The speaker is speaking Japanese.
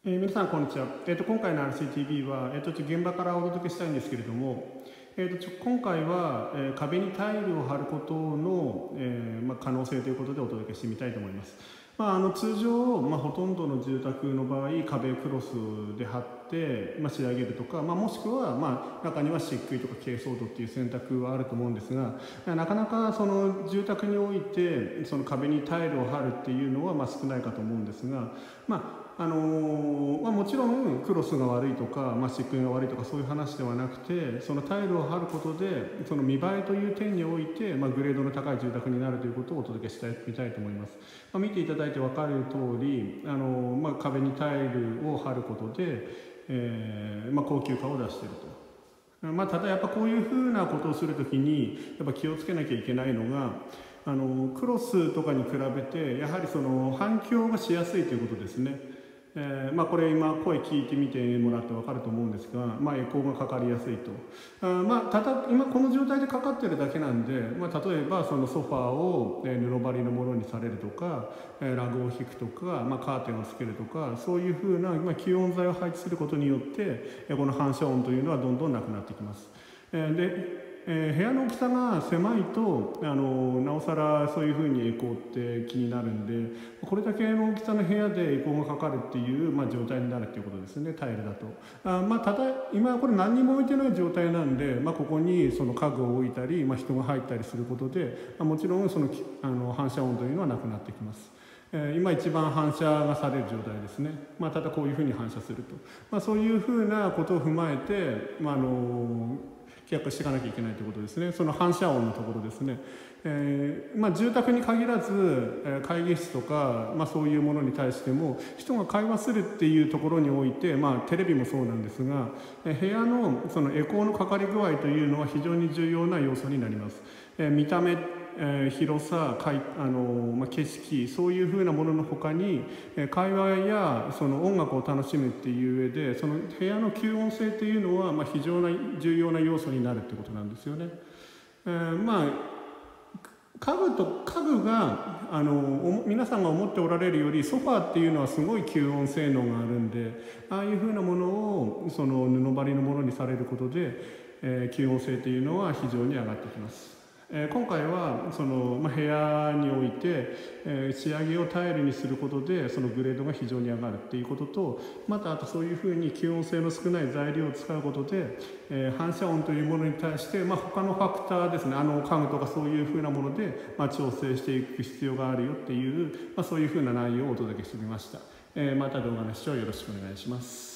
皆さん、こんにちは。今回の RCTV は、現場からお届けしたいんですけれども、今回は、壁にタイルを貼ることの、可能性ということでお届けしてみたいと思います。通常、ほとんどの住宅の場合、壁をクロスで貼って、仕上げるとか、もしくは、中には漆喰とか珪藻土っていう選択はあると思うんですが、なかなかその住宅においてその壁にタイルを貼るっていうのは少ないかと思うんですが、もちろんクロスが悪いとか、漆喰が悪いとかそういう話ではなくて、そのタイルを貼ることでその見栄えという点において、グレードの高い住宅になるということをお届けしたいと思います。見ていただいて分かる通り、壁にタイルを貼ることで、高級化を出していると。ただやっぱこういうふうなことをするときにやっぱ気をつけなきゃいけないのが、クロスとかに比べてやはりその反響がしやすいということですね。これ今声聞いてみてもらって分かると思うんですが、エコーがかかりやすいと。ただ今この状態でかかってるだけなんで、例えばそのソファーを布張りのものにされるとか、ラグを引くとか、カーテンをつけるとか、そういうふうな吸音材を配置することによってこの反射音というのはどんどんなくなってきます。部屋の大きさが狭いとなおさらそういうふうにエコーって気になるんで、これだけの大きさの部屋でエコーがかかるっていう、状態になるっていうことですね、タイルだと。ただ今これ何にも置いてない状態なんで、ここにその家具を置いたり、人が入ったりすることで、もちろんその反射音というのはなくなってきます。今一番反射がされる状態ですね。ただこういうふうに反射すると、そういうふうなことを踏まえて、規約していかなきゃいけないということですね。その反射音のところですね。住宅に限らず会議室とか、そういうものに対しても人が会話するっていうところにおいて、テレビもそうなんですが、部屋のそのエコーのかかり具合というのは非常に重要な要素になります。見た目、広さ、景色、そういうふうなもののほかに会話やその音楽を楽しむっていう上で、その部屋の吸音性というのは非常に重要な要素になるってことなんですよね。家具が皆さんが思っておられるよりソファーっていうのはすごい吸音性能があるんで、ああいうふうなものをその布張りのものにされることで、吸音性というのは非常に上がってきます。今回はその、部屋において、仕上げをタイルにすることでそのグレードが非常に上がるっていうことと、あとそういうふうに吸音性の少ない材料を使うことで、反射音というものに対して、他のファクターですね、家具とかそういうふうなもので、調整していく必要があるよっていう、そういうふうな内容をお届けしてみました。また動画の視聴よろしくお願いします。